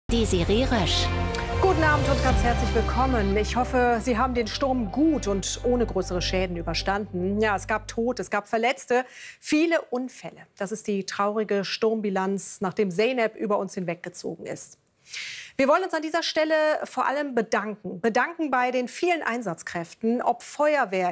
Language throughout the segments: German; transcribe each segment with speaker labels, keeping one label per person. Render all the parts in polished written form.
Speaker 1: Desiree Rösch.
Speaker 2: Guten Abend und ganz herzlich willkommen. Ich hoffe, Sie haben den Sturm gut und ohne größere Schäden überstanden. Ja, es gab Tote, es gab Verletzte, viele Unfälle. Das ist die traurige Sturmbilanz, nachdem Zeynep über uns hinweggezogen ist. Wir wollen uns an dieser Stelle vor allem bedanken. Bedanken bei den vielen Einsatzkräften, ob Feuerwehr,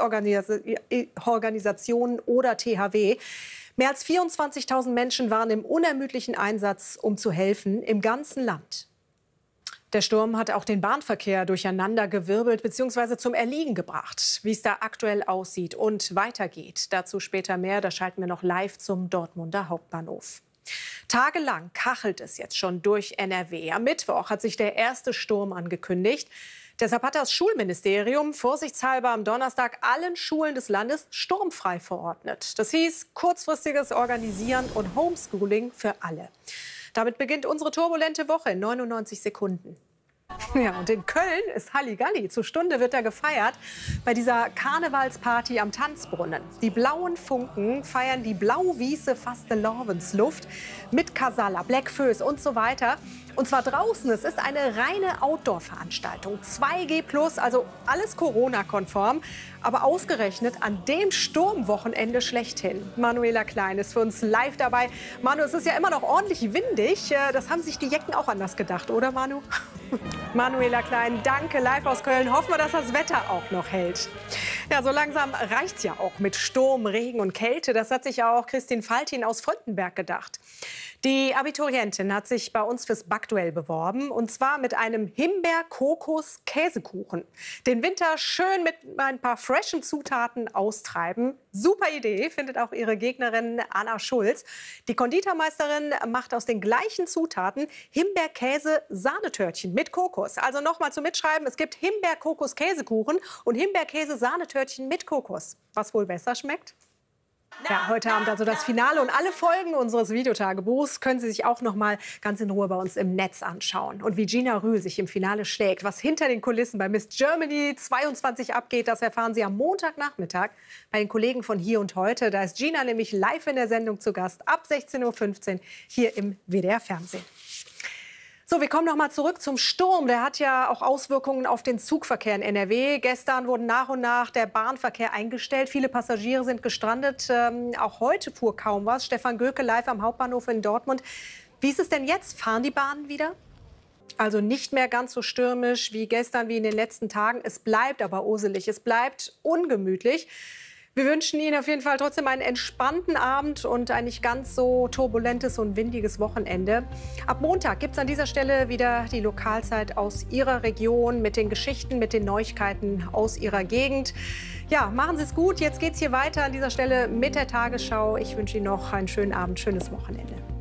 Speaker 2: Hilfsorganisationen oder THW. Mehr als 24.000 Menschen waren im unermüdlichen Einsatz, um zu helfen, im ganzen Land. Der Sturm hat auch den Bahnverkehr durcheinandergewirbelt bzw. zum Erliegen gebracht. Wie es da aktuell aussieht und weitergeht, dazu später mehr. Da schalten wir noch live zum Dortmunder Hauptbahnhof. Tagelang kachelt es jetzt schon durch NRW. Am Mittwoch hat sich der erste Sturm angekündigt. Deshalb hat das Schulministerium vorsichtshalber am Donnerstag allen Schulen des Landes sturmfrei verordnet. Das hieß kurzfristiges Organisieren und Homeschooling für alle. Damit beginnt unsere turbulente Woche in 99 Sekunden. Ja, und in Köln ist Halligalli. Zur Stunde wird da gefeiert bei dieser Karnevalsparty am Tanzbrunnen. Die blauen Funken feiern die blau-wiese Fastelovensluft mit Casalla, Black Föß und so weiter. Und zwar draußen. Es ist eine reine Outdoor-Veranstaltung. 2G+, also alles Corona-konform. Aber ausgerechnet an dem Sturmwochenende schlechthin. Manuela Klein ist für uns live dabei. Manu, es ist ja immer noch ordentlich windig. Das haben sich die Jecken auch anders gedacht, oder Manu? Manuela Klein, danke, live aus Köln. Hoffen wir, dass das Wetter auch noch hält. Ja, so langsam reicht's ja auch mit Sturm, Regen und Kälte. Das hat sich ja auch Christine Faltin aus Fröndenberg gedacht. Die Abiturientin hat sich bei uns fürs Backduell beworben. Und zwar mit einem Himbeer-Kokos-Käsekuchen. Den Winter schön mit ein paar freshen Zutaten austreiben. Super Idee, findet auch ihre Gegnerin Anna Schulz. Die Konditormeisterin macht aus den gleichen Zutaten Himbeerkäse-Sahnetörtchen mit Kokos. Also nochmal zum Mitschreiben, es gibt Himbeer-Kokos-Käsekuchen und Himbeerkäse-Sahnetörtchen mit Kokos. Was wohl besser schmeckt? Ja, heute Abend also das Finale und alle Folgen unseres Videotagebuchs können Sie sich auch noch mal ganz in Ruhe bei uns im Netz anschauen. Und wie Gina Rühl sich im Finale schlägt, was hinter den Kulissen bei Miss Germany 22 abgeht, das erfahren Sie am Montagnachmittag bei den Kollegen von Hier und Heute. Da ist Gina nämlich live in der Sendung zu Gast ab 16:15 Uhr hier im WDR Fernsehen. So, wir kommen noch mal zurück zum Sturm. Der hat ja auch Auswirkungen auf den Zugverkehr in NRW. Gestern wurden nach und nach der Bahnverkehr eingestellt. Viele Passagiere sind gestrandet. Auch heute fuhr kaum was. Stefan Göke live am Hauptbahnhof in Dortmund. Wie ist es denn jetzt? Fahren die Bahnen wieder? Also nicht mehr ganz so stürmisch wie gestern, wie in den letzten Tagen. Es bleibt aber uselig. Es bleibt ungemütlich. Wir wünschen Ihnen auf jeden Fall trotzdem einen entspannten Abend und ein nicht ganz so turbulentes und windiges Wochenende. Ab Montag gibt es an dieser Stelle wieder die Lokalzeit aus Ihrer Region mit den Geschichten, mit den Neuigkeiten aus Ihrer Gegend. Ja, machen Sie es gut. Jetzt geht es hier weiter an dieser Stelle mit der Tagesschau. Ich wünsche Ihnen noch einen schönen Abend, schönes Wochenende.